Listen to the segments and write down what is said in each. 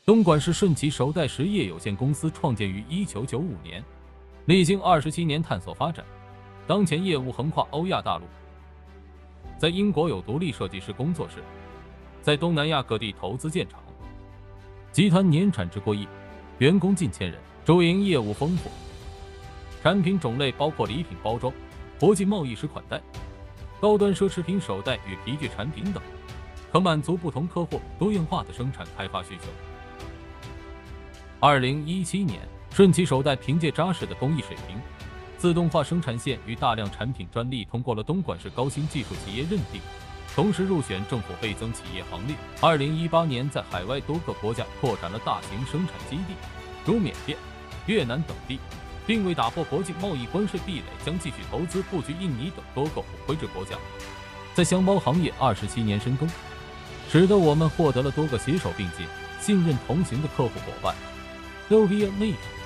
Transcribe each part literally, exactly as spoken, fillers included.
东莞市顺其首代实业有限公司创建于一九九五年，历经二十七年探索发展，当前业务横跨欧亚大陆。在英国有独立设计师工作室，在东南亚各地投资建厂。集团年产值过亿，员工近千人，主营业务丰富，产品种类包括礼品包装、国际贸易时款待、高端奢侈品手袋与皮具产品等，可满足不同客户多样化的生产开发需求。二零一七年，顺其首代凭借扎实的工艺水平、自动化生产线与大量产品专利，通过了东莞市高新技术企业认定，同时入选政府倍增企业行列。二零一八年，在海外多个国家拓展了大型生产基地，如缅甸、越南等地，并为打破国际贸易关税壁垒，将继续投资布局印尼等多个普惠制国家。在箱包行业二十七年深耕，使得我们获得了多个携手并进、信任同行的客户伙伴。L V M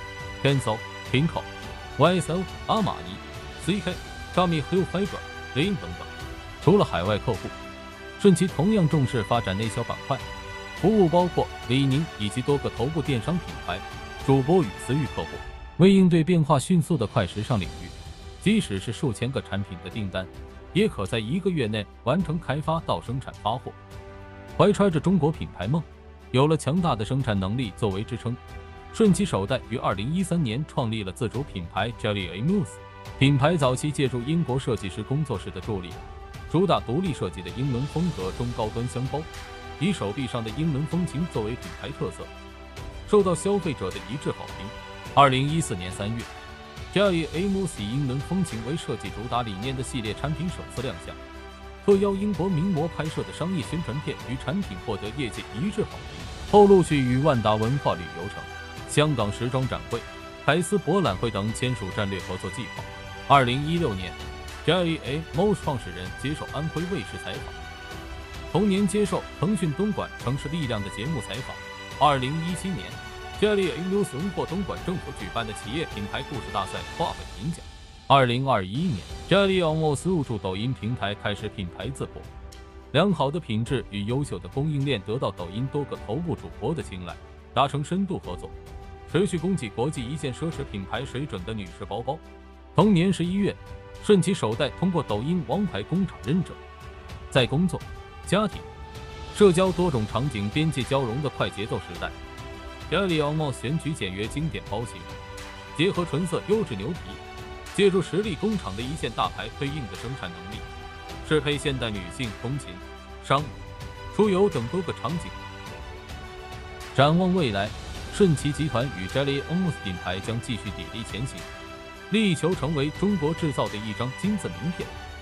H、Kenzo、Pinko、Y S L、阿玛尼、C K、Tommy Hilfiger、Lin 等等。除了海外客户，顺其同样重视发展内销板块，服务包括李宁以及多个头部电商品牌、主播与私域客户。为应对变化迅速的快时尚领域，即使是数千个产品的订单，也可在一个月内完成开发到生产发货。怀揣着中国品牌梦，有了强大的生产能力作为支撑，顺其首代于二零一三年创立了自主品牌 Jelly Amos。品牌早期借助英国设计师工作室的助力，主打独立设计的英伦风格中高端箱包，以手臂上的英伦风情作为品牌特色，受到消费者的一致好评。二零一四年三月 ，Jelly Amos 以英伦风情为设计主打理念的系列产品首次亮相，特邀英国名模拍摄的商业宣传片与产品获得业界一致好评。后陆续与万达文化旅游城、香港时装展会、凯斯博览会等签署战略合作计划。二零一六年 ，Jelly Amos 创始人接受安徽卫视采访，同年接受腾讯东莞城市力量的节目采访。二零一七年。Jelly Amos 荣获东莞政府举办的企业品牌故事大赛跨北银奖。二零二一年 ，Jelly Amos 入驻抖音平台，开始品牌自播。良好的品质与优秀的供应链得到抖音多个头部主播的青睐，达成深度合作，持续攻击国际一线奢侈品牌水准的女士包包。同年十一月，顺其首代通过抖音王牌工厂认证，在工作、家庭、社交多种场景边界交融的快节奏时代。Jelly Amos 选取简约经典包型，结合纯色优质牛皮，借助实力工厂的一线大牌对应的生产能力，适配现代女性通勤、商务、出游等多个场景。展望未来，顺其集团与 Jelly Amos 品牌将继续砥砺前行，力求成为中国制造的一张金字名片。